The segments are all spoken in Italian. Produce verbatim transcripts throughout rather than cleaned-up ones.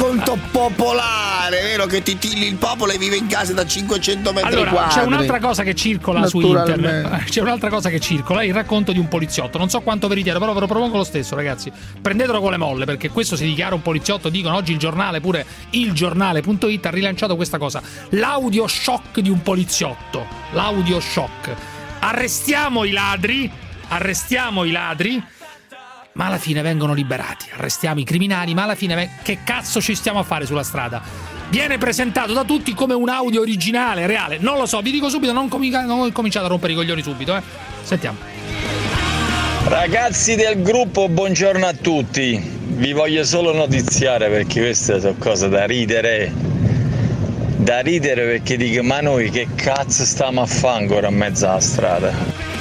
molto popolare, vero? Che titilli il popolo e vive in casa da cinquecento metri allora, quadri. C'è un'altra cosa che circola su internet. C'è un'altra cosa che circola, è il racconto di un poliziotto. Non so quanto veritiero, però ve lo propongo lo stesso, ragazzi. Prendetelo con le molle, perché questo si dichiara un poliziotto. Dicono oggi il giornale, pure il giornale punto it ha rilanciato questa cosa. L'audio shock di un poliziotto. L'audio shock. Arrestiamo i ladri, arrestiamo i ladri, ma alla fine vengono liberati. Arrestiamo i criminali, ma alla fine che cazzo ci stiamo a fare sulla strada? Viene presentato da tutti come un audio originale, reale. Non lo so, vi dico subito, non, comi non cominciate a rompere i coglioni subito, eh. Sentiamo. Ragazzi del gruppo, buongiorno a tutti. Vi voglio solo notiziare, perché queste sono cose da ridere. Da ridere perché dico, ma noi che cazzo stiamo a fare ancora a mezzo alla strada?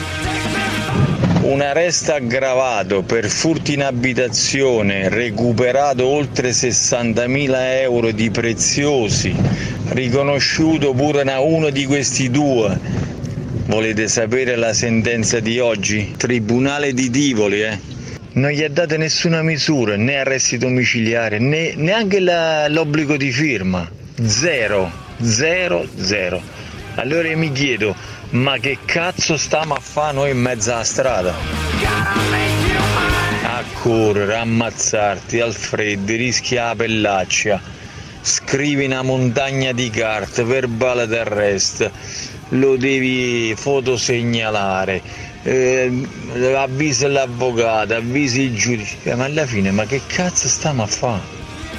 Un arresto aggravato per furto in abitazione, recuperato oltre sessantamila euro di preziosi, riconosciuto pure da uno di questi due. Volete sapere la sentenza di oggi? Tribunale di Tivoli, eh? Non gli ha dato nessuna misura, né arresti domiciliari, né neanche l'obbligo di firma. Zero, zero, zero. Allora io mi chiedo, ma che cazzo stiamo a fare noi in mezzo alla strada? A correre, ammazzarti al freddo, rischi la pellaccia, scrivi una montagna di carte, verbale d'arresto, lo devi fotosegnalare, eh, avvisi l'avvocato, avvisi il giudice, eh, ma alla fine ma che cazzo stiamo a fare?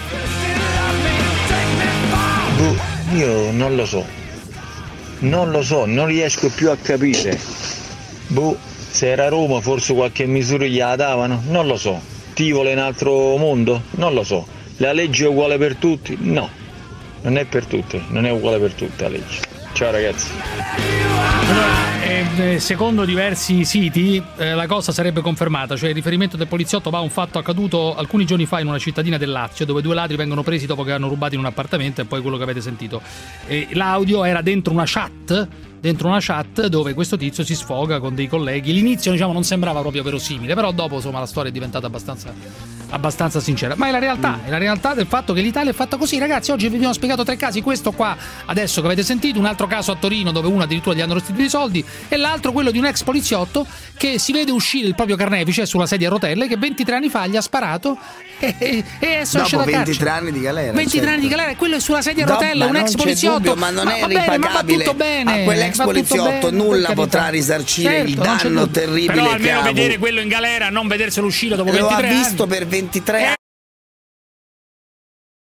Io non lo so, non lo so, non riesco più a capire. Boh, se era Roma forse qualche misura gliela davano, non lo so. Tivoli in un altro mondo? Non lo so. La legge è uguale per tutti? No, non è per tutti, non è uguale per tutti la legge. Ciao ragazzi. Allora, eh, secondo diversi siti eh, la cosa sarebbe confermata, cioè il riferimento del poliziotto va a un fatto accaduto alcuni giorni fa in una cittadina del Lazio, dove due ladri vengono presi dopo che hanno rubato in un appartamento, e poi quello che avete sentito. E l'audio era dentro una chat, dentro una chat dove questo tizio si sfoga con dei colleghi. L'inizio, diciamo, non sembrava proprio verosimile, però dopo, insomma, la storia è diventata abbastanza abbastanza sincera. Ma è la realtà, è la realtà del fatto che l'Italia è fatta così, ragazzi. Oggi vi abbiamo spiegato tre casi, questo qua adesso che avete sentito, un altro caso a Torino dove uno addirittura gli hanno restituito i soldi, e l'altro quello di un ex poliziotto che si vede uscire il proprio carnefice sulla sedia a rotelle, che ventitré anni fa gli ha sparato e, e, e adesso esce da carcere. ventitré anni di galera. ventitré certo. anni di galera, e quello è sulla sedia a rotelle, un ex poliziotto. Dubbio, ma non ma è va bene, ripagabile. ma va tutto bene, a quell'ex poliziotto bene, nulla potrà risarcire certo, il danno terribile. Però che almeno ha vedere avuto. quello in galera, non vederselo uscire dopo Lo ventitré ha visto anni. per ventitré anni.